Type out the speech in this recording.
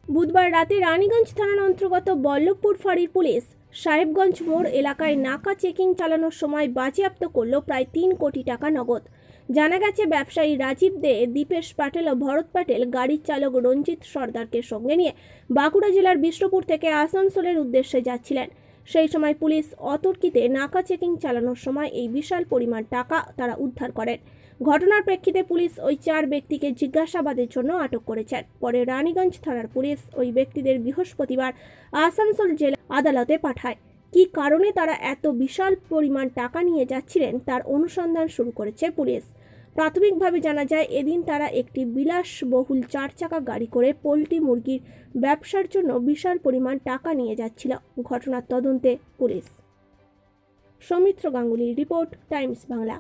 বুধবার রাতে রানীগঞ্জ থানার অন্তর্গত বল্লভপুর ফাঁড়ির পুলিশ সাহেবগঞ্জ মোড় এলাকায় নাকা চেকিং চালানোর সময় বাজেয়াপ্ত করল প্রায় 3 কোটি টাকা নগদ। জানা গেছে, ব্যবসায়ী রাজীব দে, দীপেশ প্যাটেল ও ভরত প্যাটেল গাড়ির চালক রঞ্জিত সর্দারকে সঙ্গে নিয়ে বাঁকুড়া জেলার বিষ্ণুপুর থেকে আসানসোলের উদ্দেশ্যে যাচ্ছিলেন। সেই সময় পুলিশ অতর্কিতে নাকা চেকিং চালানোর সময় এই বিশাল পরিমাণ টাকা তারা উদ্ধার করেন। ঘটনার প্রেক্ষিতে পুলিশ ওই 4 ব্যক্তিকে জিজ্ঞাসাবাদের জন্য আটক করেছেন। পরে রানীগঞ্জ থানার পুলিশ ওই ব্যক্তিদের বৃহস্পতিবার আসানসোল জেলা আদালতে পাঠায়। কী কারণে তারা এত বিশাল পরিমাণ টাকা নিয়ে যাচ্ছিলেন তার অনুসন্ধান শুরু করেছে পুলিশ। প্রাথমিকভাবে জানা যায়, এদিন তারা একটি বিলাসবহুল 4 চাকা গাড়ি করে পোল্ট্রি মুরগির ব্যবসার জন্য বিশাল পরিমাণ টাকা নিয়ে যাচ্ছিল। ঘটনার তদন্তে পুলিশ। সৌমিত্র গাঙ্গুলির রিপোর্ট, টাইমস বাংলা।